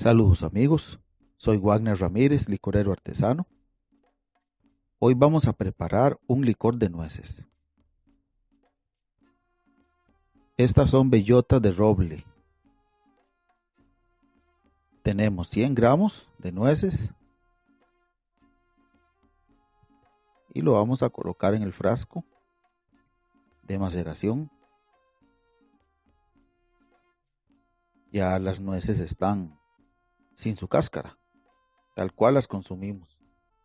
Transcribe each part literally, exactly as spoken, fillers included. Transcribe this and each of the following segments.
Saludos amigos, soy Wagner Ramírez, licorero artesano. Hoy vamos a preparar un licor de nueces. Estas son bellotas de roble. Tenemos cien gramos de nueces y lo vamos a colocar en el frasco de maceración. Ya las nueces están sin su cáscara, tal cual las consumimos.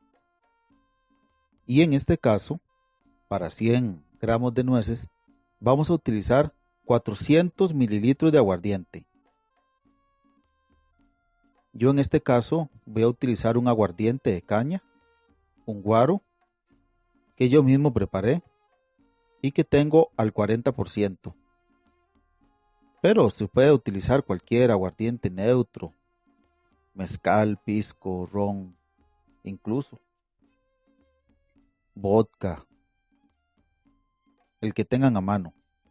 Y en este caso, para cien gramos de nueces, vamos a utilizar cuatrocientos mililitros de aguardiente. Yo en este caso voy a utilizar un aguardiente de caña, un guaro, que yo mismo preparé y que tengo al cuarenta por ciento. Pero se puede utilizar cualquier aguardiente neutro, mezcal, pisco, ron, incluso vodka, el que tengan a mano.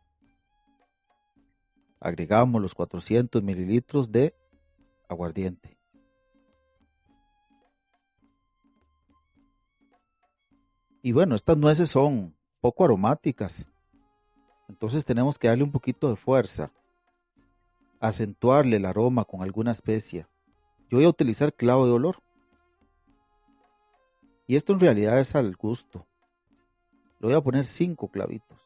Agregamos los cuatrocientos mililitros de aguardiente. Y bueno, estas nueces son poco aromáticas, entonces tenemos que darle un poquito de fuerza, acentuarle el aroma con alguna especia. Yo voy a utilizar clavo de olor. Y esto en realidad es al gusto. Le voy a poner cinco clavitos.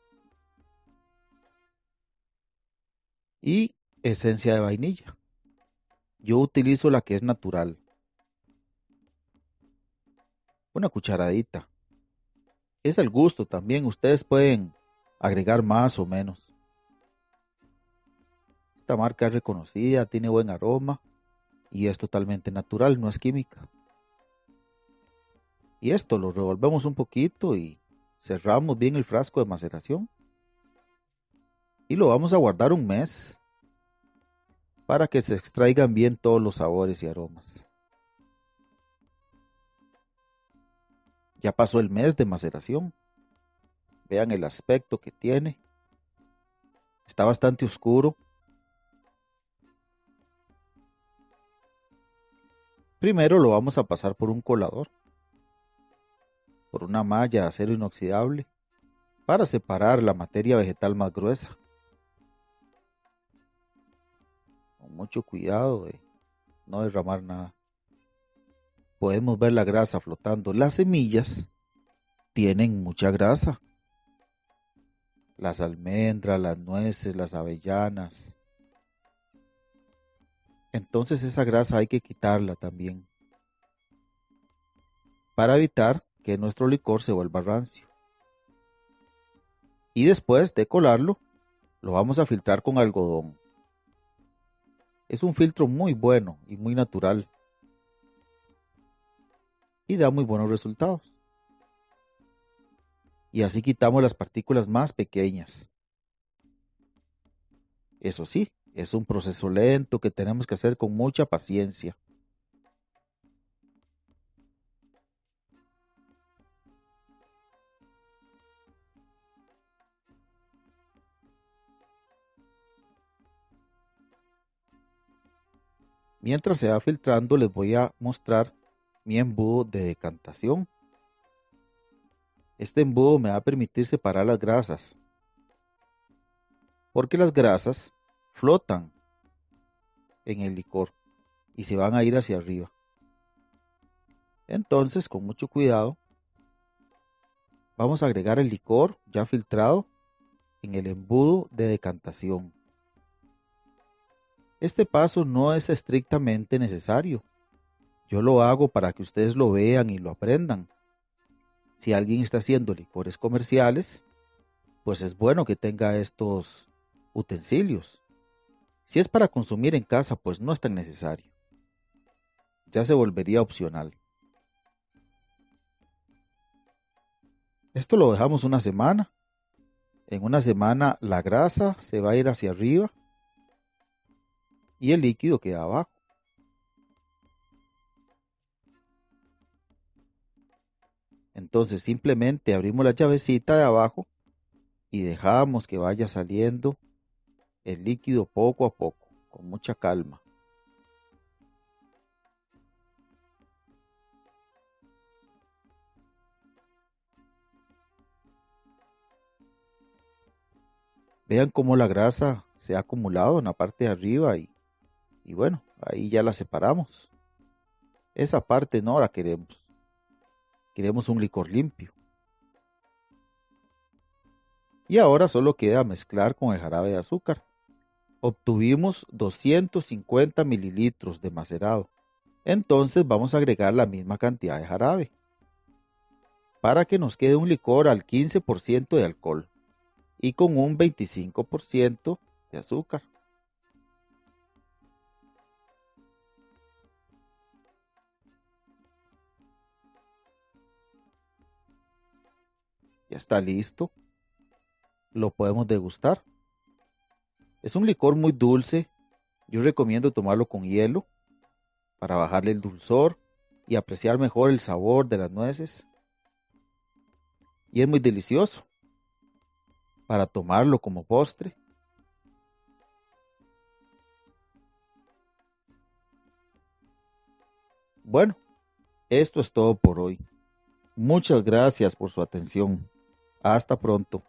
Y esencia de vainilla. Yo utilizo la que es natural. Una cucharadita. Es al gusto también. Ustedes pueden agregar más o menos. Esta marca es reconocida, tiene buen aroma y es totalmente natural, no es química. Y esto lo revolvemos un poquito y cerramos bien el frasco de maceración. Y lo vamos a guardar un mes para que se extraigan bien todos los sabores y aromas. Ya pasó el mes de maceración. Vean el aspecto que tiene. Está bastante oscuro. Primero lo vamos a pasar por un colador, por una malla de acero inoxidable, para separar la materia vegetal más gruesa. Con mucho cuidado de no derramar nada. Podemos ver la grasa flotando. Las semillas tienen mucha grasa. Las almendras, las nueces, las avellanas. Entonces esa grasa hay que quitarla también, para evitar que nuestro licor se vuelva rancio. Y después de colarlo, lo vamos a filtrar con algodón. Es un filtro muy bueno y muy natural. Y da muy buenos resultados. Y así quitamos las partículas más pequeñas. Eso sí, es un proceso lento que tenemos que hacer con mucha paciencia. Mientras se va filtrando, les voy a mostrar mi embudo de decantación. Este embudo me va a permitir separar las grasas, porque las grasas flotan en el licor y se van a ir hacia arriba. Entonces, con mucho cuidado, vamos a agregar el licor ya filtrado en el embudo de decantación. Este paso no es estrictamente necesario. Yo lo hago para que ustedes lo vean y lo aprendan. Si alguien está haciendo licores comerciales, pues es bueno que tenga estos utensilios. Si es para consumir en casa, pues no es tan necesario. Ya se volvería opcional. Esto lo dejamos una semana. En una semana la grasa se va a ir hacia arriba y el líquido queda abajo. Entonces simplemente abrimos la llavecita de abajo y dejamos que vaya saliendo el líquido poco a poco, con mucha calma. Vean cómo la grasa se ha acumulado en la parte de arriba y, y bueno, ahí ya la separamos. Esa parte no la queremos. Queremos un licor limpio. Y ahora solo queda mezclar con el jarabe de azúcar. Obtuvimos doscientos cincuenta mililitros de macerado. Entonces vamos a agregar la misma cantidad de jarabe para que nos quede un licor al quince por ciento de alcohol y con un veinticinco por ciento de azúcar. Ya está listo, lo podemos degustar. Es un licor muy dulce, yo recomiendo tomarlo con hielo para bajarle el dulzor y apreciar mejor el sabor de las nueces. Y es muy delicioso para tomarlo como postre. Bueno, esto es todo por hoy. Muchas gracias por su atención. Hasta pronto.